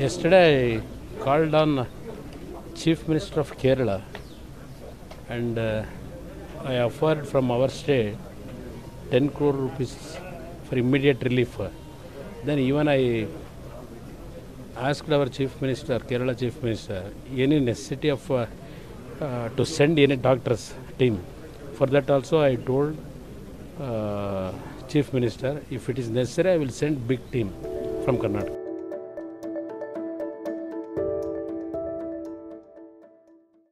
Yesterday I called on Chief Minister of Kerala and I offered from our state 10 crore rupees for immediate relief. Then even I asked our Chief Minister, Kerala Chief Minister, any necessity of to send any doctors team. For that also I told Chief Minister, if it is necessary I will send big team from Karnataka.